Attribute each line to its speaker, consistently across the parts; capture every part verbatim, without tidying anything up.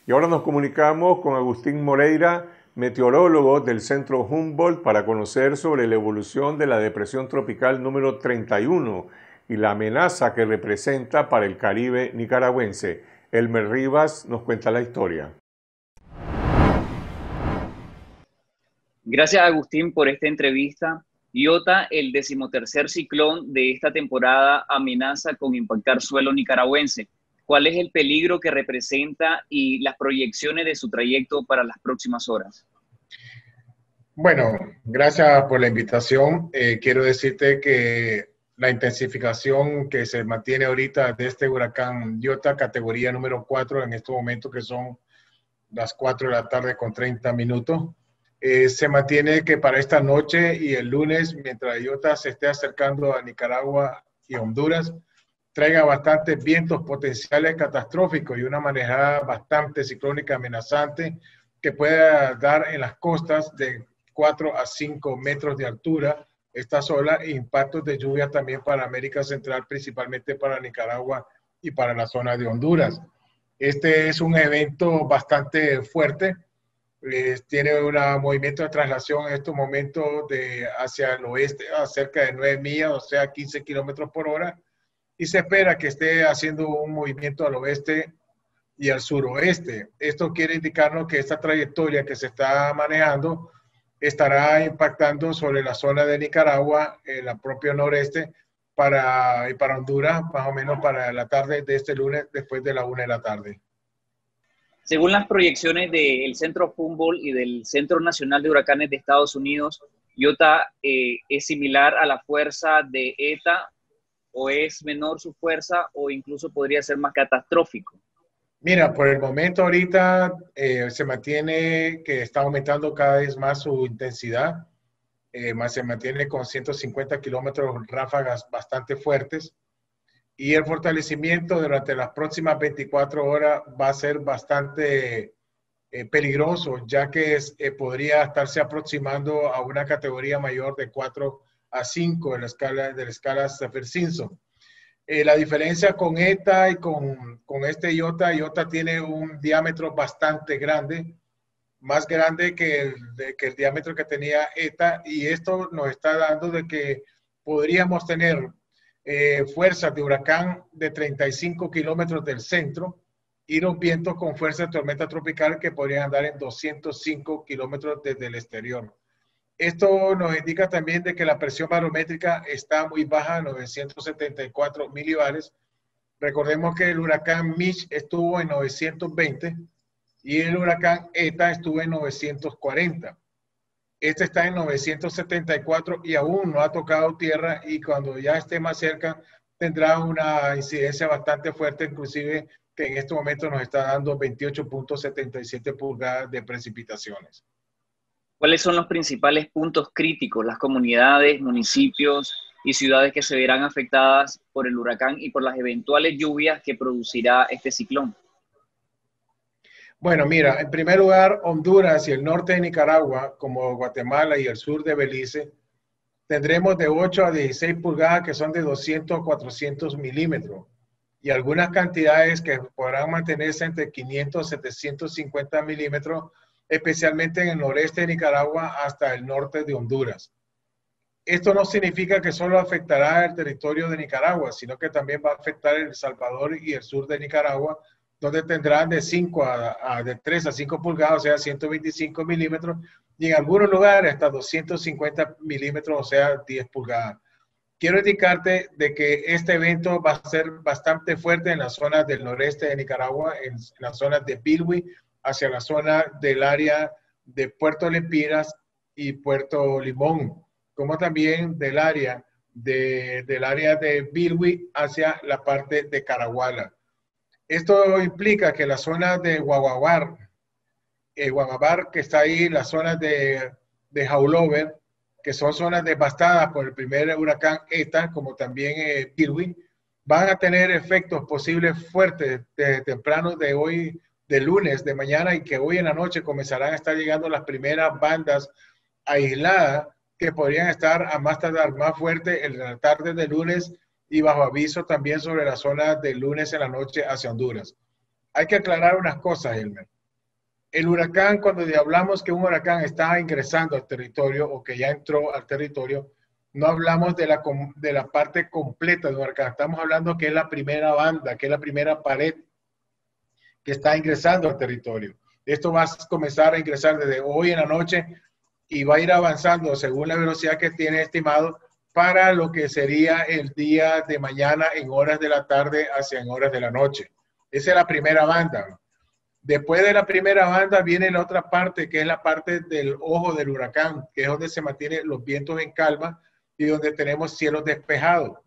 Speaker 1: Y ahora nos comunicamos con Agustín Moreira, meteorólogo del Centro Humboldt, para conocer sobre la evolución de la depresión tropical número treinta y uno y la amenaza que representa para el Caribe nicaragüense. Elmer Rivas nos cuenta la historia.
Speaker 2: Gracias, Agustín, por esta entrevista. Iota, el decimotercer ciclón de esta temporada, amenaza con impactar suelo nicaragüense. ¿Cuál es el peligro que representa y las proyecciones de su trayecto para las próximas horas?
Speaker 3: Bueno, gracias por la invitación. Eh, quiero decirte que la intensificación que se mantiene ahorita de este huracán Iota, categoría número cuatro, en estos momentos que son las cuatro de la tarde con treinta minutos, eh, se mantiene que para esta noche y el lunes, mientras Iota se esté acercando a Nicaragua y Honduras, traiga bastantes vientos potenciales catastróficos y una manejada bastante ciclónica amenazante que pueda dar en las costas de cuatro a cinco metros de altura estas olas e impactos de lluvia también para América Central, principalmente para Nicaragua y para la zona de Honduras. Este es un evento bastante fuerte, eh, tiene un movimiento de traslación en estos momentos de hacia el oeste a cerca de nueve millas, o sea, quince kilómetros por hora, y se espera que esté haciendo un movimiento al oeste y al suroeste. Esto quiere indicarnos que esta trayectoria que se está manejando estará impactando sobre la zona de Nicaragua, en la propia noreste, para, y para Honduras, más o menos para la tarde de este lunes, después de la una de la tarde.
Speaker 2: Según las proyecciones del Centro Humboldt y del Centro Nacional de Huracanes de Estados Unidos, Iota eh, es similar a la fuerza de ETA, o es menor su fuerza, o incluso podría ser más catastrófico.
Speaker 3: Mira, por el momento ahorita eh, se mantiene que está aumentando cada vez más su intensidad, eh, más se mantiene con ciento cincuenta kilómetros ráfagas bastante fuertes, y el fortalecimiento durante las próximas veinticuatro horas va a ser bastante eh, peligroso, ya que es, eh, podría estarse aproximando a una categoría mayor de cuatro a cinco en la escala, de la escala Saffir-Simpson. Eh, la diferencia con ETA y con, con este Iota, Iota tiene un diámetro bastante grande, más grande que el, de, que el diámetro que tenía ETA, y esto nos está dando de que podríamos tener eh, fuerzas de huracán de treinta y cinco kilómetros del centro y los vientos con fuerza de tormenta tropical que podrían andar en doscientos cinco kilómetros desde el exterior. Esto nos indica también de que la presión barométrica está muy baja, novecientos setenta y cuatro milibares. Recordemos que el huracán Mitch estuvo en novecientos veinte y el huracán ETA estuvo en novecientos cuarenta. Este está en novecientos setenta y cuatro y aún no ha tocado tierra, y cuando ya esté más cerca tendrá una incidencia bastante fuerte, inclusive que en este momento nos está dando veintiocho punto setenta y siete pulgadas de precipitaciones.
Speaker 2: ¿Cuáles son los principales puntos críticos, las comunidades, municipios y ciudades que se verán afectadas por el huracán y por las eventuales lluvias que producirá este ciclón?
Speaker 3: Bueno, mira, en primer lugar, Honduras y el norte de Nicaragua, como Guatemala y el sur de Belice, tendremos de ocho a dieciséis pulgadas, que son de doscientos a cuatrocientos milímetros, y algunas cantidades que podrán mantenerse entre quinientos a setecientos cincuenta milímetros, especialmente en el noreste de Nicaragua hasta el norte de Honduras. Esto no significa que solo afectará el territorio de Nicaragua, sino que también va a afectar El Salvador y el sur de Nicaragua, donde tendrán de, cinco a, a, de tres a cinco pulgadas, o sea, ciento veinticinco milímetros, y en algunos lugares hasta doscientos cincuenta milímetros, o sea, diez pulgadas. Quiero indicarte de que este evento va a ser bastante fuerte en las zonas del noreste de Nicaragua, en, en las zonas de Bilwi, hacia la zona del área de Puerto Lempiras y Puerto Limón, como también del área de, del área de Bilwi hacia la parte de Caraguala. Esto implica que la zona de Guaguabar, eh, Guaguabar, que está ahí, la zona de, de Haulover, que son zonas devastadas por el primer huracán ETA, como también eh, Bilwi, van a tener efectos posibles fuertes desde temprano de hoy, de lunes, de mañana, y que hoy en la noche comenzarán a estar llegando las primeras bandas aisladas que podrían estar a más tardar más fuerte en la tarde de lunes, y bajo aviso también sobre la zona de lunes en la noche hacia Honduras. Hay que aclarar unas cosas, Elmer. El huracán, cuando hablamos que un huracán está ingresando al territorio o que ya entró al territorio, no hablamos de la, de la parte completa de un huracán. Estamos hablando que es la primera banda, que es la primera pared que está ingresando al territorio. Esto va a comenzar a ingresar desde hoy en la noche y va a ir avanzando según la velocidad que tiene estimado para lo que sería el día de mañana en horas de la tarde hacia en horas de la noche. Esa es la primera banda. Después de la primera banda viene la otra parte, que es la parte del ojo del huracán, que es donde se mantienen los vientos en calma y donde tenemos cielos despejados.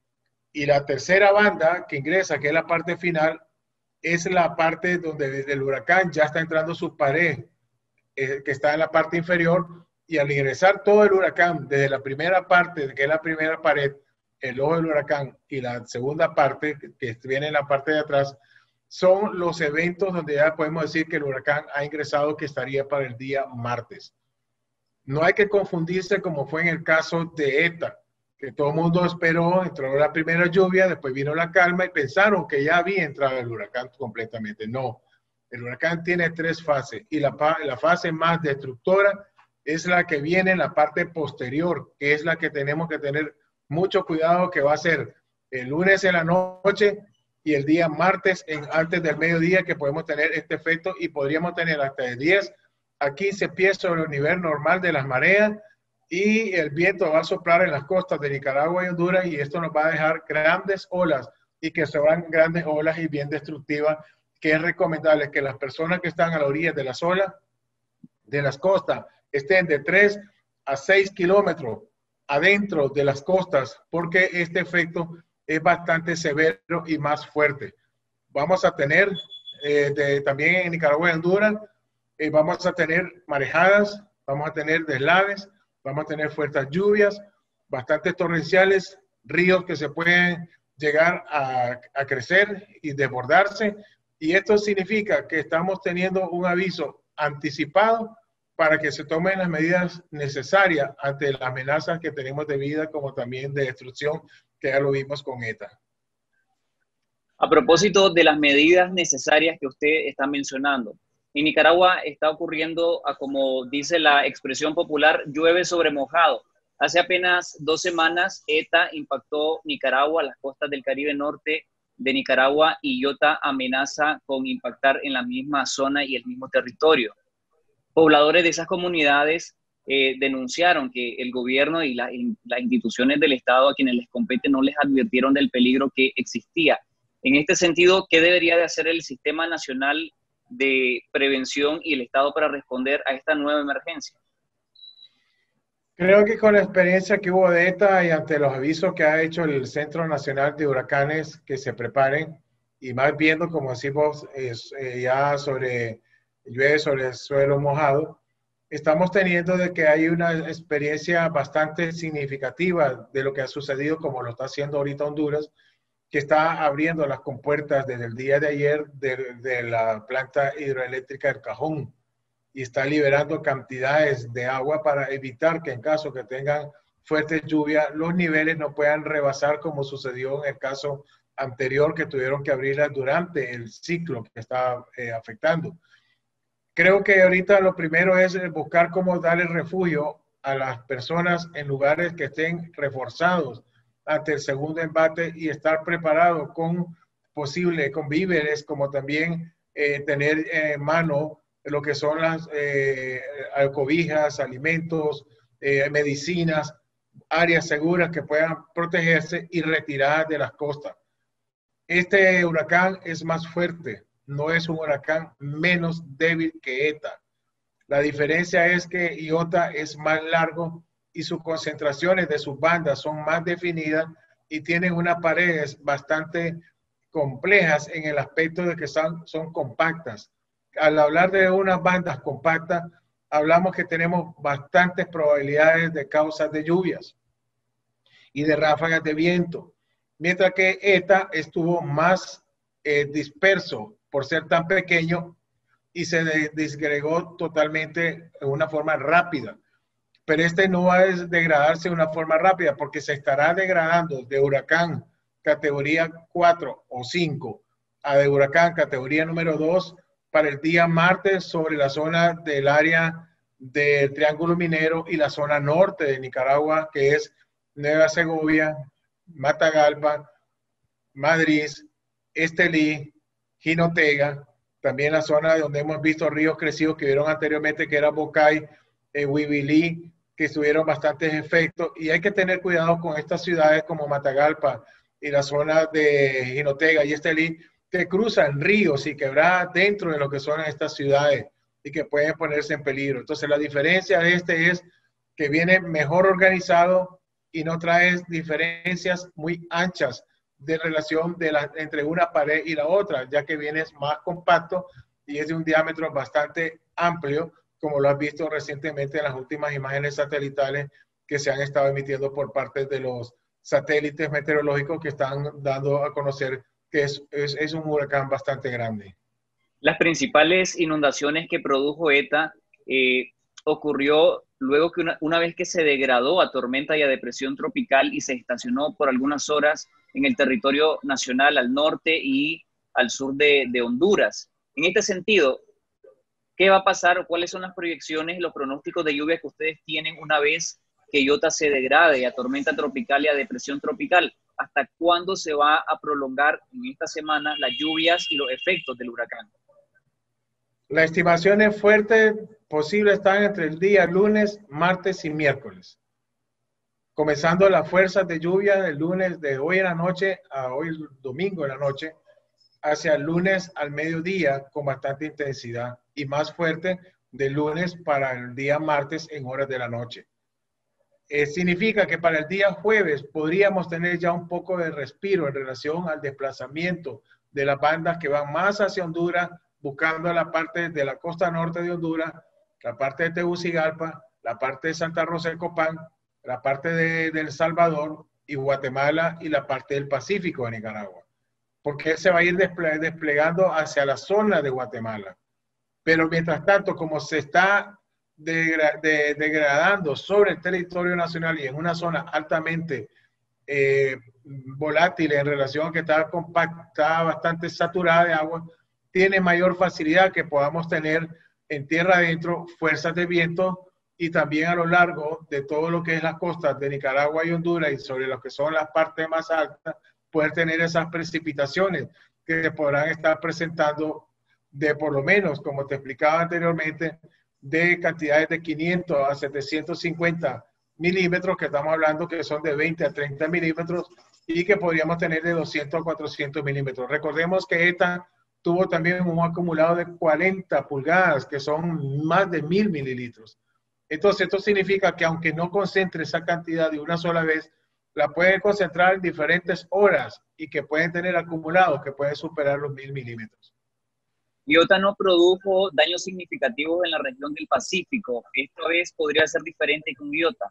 Speaker 3: Y la tercera banda que ingresa, que es la parte final, es la parte donde el huracán ya está entrando su pared, eh, que está en la parte inferior, y al ingresar todo el huracán, desde la primera parte, que es la primera pared, el ojo del huracán, y la segunda parte, que viene en la parte de atrás, son los eventos donde ya podemos decir que el huracán ha ingresado, que estaría para el día martes. No hay que confundirse como fue en el caso de ETA, que todo el mundo esperó, entró la primera lluvia, después vino la calma y pensaron que ya había entrado el huracán completamente. No, el huracán tiene tres fases y la, la fase más destructora es la que viene en la parte posterior, que es la que tenemos que tener mucho cuidado, que va a ser el lunes en la noche y el día martes en, antes del mediodía, que podemos tener este efecto y podríamos tener hasta de diez a quince pies sobre el nivel normal de las mareas, y el viento va a soplar en las costas de Nicaragua y Honduras, y esto nos va a dejar grandes olas, y que serán grandes olas y bien destructivas, que es recomendable que las personas que están a la orilla de las olas, de las costas, estén de tres a seis kilómetros adentro de las costas, porque este efecto es bastante severo y más fuerte. Vamos a tener eh, de, también en Nicaragua y Honduras, eh, vamos a tener marejadas, vamos a tener deslaves, vamos a tener fuertes lluvias, bastantes torrenciales, ríos que se pueden llegar a, a crecer y desbordarse. Y esto significa que estamos teniendo un aviso anticipado para que se tomen las medidas necesarias ante las amenazas que tenemos de vida, como también de destrucción, que ya lo vimos con ETA.
Speaker 2: A propósito de las medidas necesarias que usted está mencionando, en Nicaragua está ocurriendo, a como dice la expresión popular, llueve sobre mojado. Hace apenas dos semanas, ETA impactó Nicaragua, las costas del Caribe norte de Nicaragua, y Iota amenaza con impactar en la misma zona y el mismo territorio. Pobladores de esas comunidades eh, denunciaron que el gobierno y la, y las instituciones del Estado a quienes les compete no les advirtieron del peligro que existía. En este sentido, ¿qué debería de hacer el Sistema Nacional de Prevención y el Estado para responder a esta nueva emergencia?
Speaker 3: Creo que con la experiencia que hubo de ETA y ante los avisos que ha hecho el Centro Nacional de Huracanes, que se preparen, y más viendo, como decimos, es, eh, ya sobre llueve sobre el suelo mojado, estamos teniendo de que hay una experiencia bastante significativa de lo que ha sucedido, como lo está haciendo ahorita Honduras, que está abriendo las compuertas desde el día de ayer de, de la planta hidroeléctrica del Cajón, y está liberando cantidades de agua para evitar que en caso que tengan fuertes lluvias, los niveles no puedan rebasar, como sucedió en el caso anterior, que tuvieron que abrirlas durante el ciclo que estaba eh, afectando. Creo que ahorita lo primero es buscar cómo darle refugio a las personas en lugares que estén reforzados ante el segundo embate, y estar preparado con posible, con víveres, como también eh, tener en mano lo que son las eh, cobijas, alimentos, eh, medicinas, áreas seguras que puedan protegerse y retiradas de las costas. Este huracán es más fuerte, no es un huracán menos débil que ETA. La diferencia es que Iota es más largo y sus concentraciones de sus bandas son más definidas y tienen unas paredes bastante complejas en el aspecto de que son, son compactas. Al hablar de unas bandas compactas, hablamos que tenemos bastantes probabilidades de causas de lluvias y de ráfagas de viento, mientras que ETA estuvo más eh, disperso por ser tan pequeño y se disgregó totalmente de una forma rápida. Pero este no va a degradarse de una forma rápida, porque se estará degradando de huracán categoría cuatro o cinco a de huracán categoría número dos para el día martes sobre la zona del área del Triángulo Minero y la zona norte de Nicaragua, que es Nueva Segovia, Matagalpa, Madrid, Estelí, Jinotega, también la zona donde hemos visto ríos crecidos que vieron anteriormente, que era Bocay, eh, Huibilí, que tuvieron bastantes efectos, y hay que tener cuidado con estas ciudades como Matagalpa y la zona de Jinotega y Estelí, que cruzan ríos y quebradas dentro de lo que son estas ciudades y que pueden ponerse en peligro. Entonces la diferencia de este es que viene mejor organizado y no trae diferencias muy anchas de relación de la, entre una pared y la otra, ya que viene más compacto y es de un diámetro bastante amplio, como lo has visto recientemente en las últimas imágenes satelitales que se han estado emitiendo por parte de los satélites meteorológicos que están dando a conocer que es, es, es un huracán bastante grande.
Speaker 2: Las principales inundaciones que produjo ETA eh, ocurrió luego que una, una vez que se degradó a tormenta y a depresión tropical y se estacionó por algunas horas en el territorio nacional al norte y al sur de, de Honduras. En este sentido, ¿qué va a pasar o cuáles son las proyecciones y los pronósticos de lluvia que ustedes tienen una vez que Iota se degrade a tormenta tropical y a depresión tropical? ¿Hasta cuándo se va a prolongar en esta semana las lluvias y los efectos del huracán?
Speaker 3: Las estimaciones fuertes posibles están entre el día lunes, martes y miércoles. Comenzando las fuerzas de lluvia del lunes de hoy en la noche a hoy domingo en la noche, hacia el lunes al mediodía con bastante intensidad y más fuerte del lunes para el día martes en horas de la noche. Eh, significa que para el día jueves podríamos tener ya un poco de respiro en relación al desplazamiento de las bandas que van más hacia Honduras, buscando la parte de la costa norte de Honduras, la parte de Tegucigalpa, la parte de Santa Rosa de Copán, la parte de, de El Salvador y Guatemala y la parte del Pacífico de Nicaragua. Porque él se va a ir desple desplegando hacia la zona de Guatemala. Pero mientras tanto, como se está degra de, degradando sobre el territorio nacional y en una zona altamente eh, volátil en relación a que está compacta, bastante saturada de agua, tiene mayor facilidad que podamos tener en tierra adentro fuerzas de viento y también a lo largo de todo lo que es las costas de Nicaragua y Honduras y sobre lo que son las partes más altas, poder tener esas precipitaciones que se podrán estar presentando de por lo menos, como te explicaba anteriormente, de cantidades de quinientos a setecientos cincuenta milímetros, que estamos hablando que son de veinte a treinta milímetros, y que podríamos tener de doscientos a cuatrocientos milímetros. Recordemos que ETA tuvo también un acumulado de cuarenta pulgadas, que son más de mil mililitros. Entonces, esto significa que aunque no concentre esa cantidad de una sola vez, la pueden concentrar en diferentes horas y que pueden tener acumulados que pueden superar los mil milímetros.
Speaker 2: Iota no produjo daños significativos en la región del Pacífico. ¿Esta vez podría ser diferente con Iota?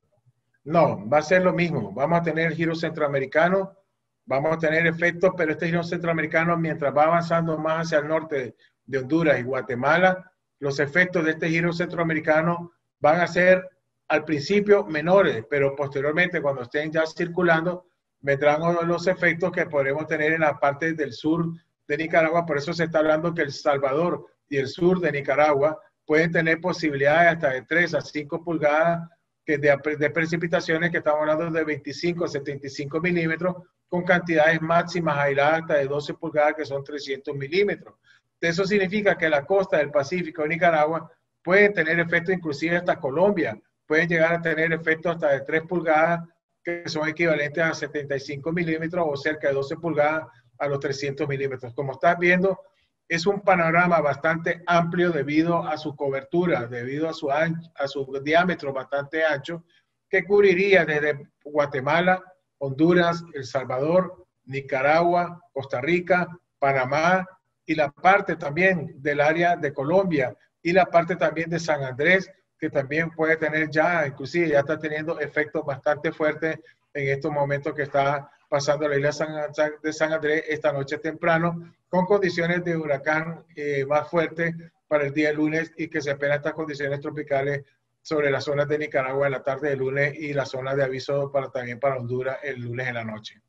Speaker 3: No, va a ser lo mismo. Vamos a tener giro centroamericano, vamos a tener efectos, pero este giro centroamericano, mientras va avanzando más hacia el norte de Honduras y Guatemala, los efectos de este giro centroamericano van a ser al principio menores, pero posteriormente cuando estén ya circulando, vendrán los efectos que podremos tener en la parte del sur de Nicaragua. Por eso se está hablando que El Salvador y el sur de Nicaragua pueden tener posibilidades hasta de tres a cinco pulgadas de, de precipitaciones, que estamos hablando de veinticinco a setenta y cinco milímetros, con cantidades máximas aisladas hasta de doce pulgadas, que son trescientos milímetros. Eso significa que la costa del Pacífico de Nicaragua pueden tener efectos inclusive hasta Colombia, pueden llegar a tener efectos hasta de tres pulgadas, que son equivalentes a setenta y cinco milímetros o cerca de doce pulgadas a los trescientos milímetros. Como estás viendo, es un panorama bastante amplio debido a su cobertura, debido a su, ancho, a su diámetro bastante ancho, que cubriría desde Guatemala, Honduras, El Salvador, Nicaragua, Costa Rica, Panamá y la parte también del área de Colombia y la parte también de San Andrés, que también puede tener ya, inclusive ya está teniendo efectos bastante fuertes en estos momentos que está pasando la isla de San Andrés esta noche temprano, con condiciones de huracán eh, más fuertes para el día lunes, y que se esperan estas condiciones tropicales sobre las zonas de Nicaragua en la tarde del lunes y la zona de aviso para, también para Honduras el lunes en la noche.